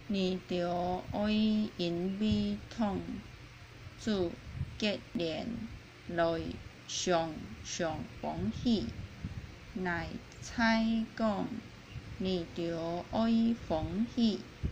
你着爱因美统主结连来上欢喜，乃猜讲你着爱欢喜。